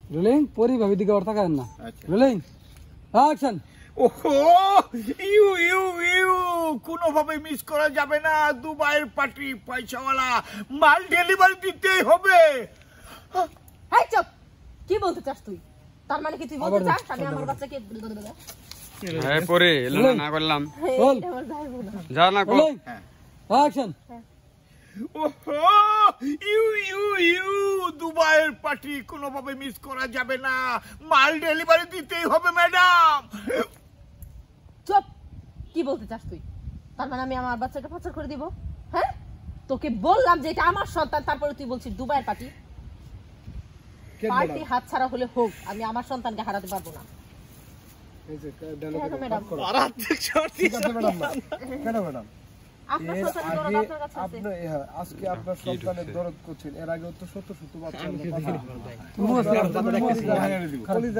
rolling পরি ভাবি দিকে ওর তাকান না রোলিং অ্যাকশন ওহো ইউ ইউ ইউ কোনোভাবে মিস করা যাবে না দুবাইয়ের পার্টি পয়সাওয়ালা মাল ডেলিভারি দিতেই হবে এই চুপ কি বলতে চাস তুই তার মানে কি তুই বলতে চাস আমি আমার বাচ্চাকে হ্যাঁ পরে এলো না করলাম বল যা না কো অ্যাকশন ওহো ইউ ইউ ইউ দুবাইয়ের পার্টি কোনোভাবে মিস করা যাবে না মাল ডেলিভারি দিতেই হবে ম্যাডাম চুপ কি বলতে চাস তুই তার মানে আমি আমার বাচ্চাকে পাচার করে দিব হ্যাঁ তোকে বললাম যে এটা আমার সন্তান তারপরে তুই বলছিস দুবাইয়ের পার্টি পার্টি হাতছাড়া হলে হোক আমি আমার সন্তানকে হারাতে পারবো না এই যে ম্যাডাম ঠিক আছে ম্যাডাম কেন ম্যাডাম আপনার সন্তানের দরদ আপনার কাছে আছে আপনি আজকে আপনার সন্তানের দরদ করছেন এর আগে তো শত শত বাচ্চা